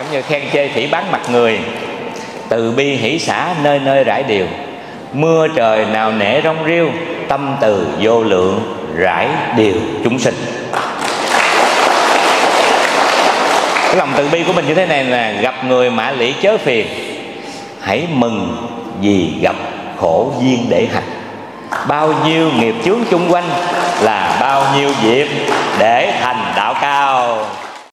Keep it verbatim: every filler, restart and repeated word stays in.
Giống như khen chê phỉ báng mặt người, từ bi hỷ xả nơi nơi rải điều. Mưa trời nào nể rong riêu, tâm từ vô lượng rải điều chúng sinh. Cái lòng từ bi của mình như thế này là: gặp người mã lĩ chớ phiền, hãy mừng vì gặp khổ duyên để hành. Bao nhiêu nghiệp chướng chung quanh là bao nhiêu dịp để thành đạo cao.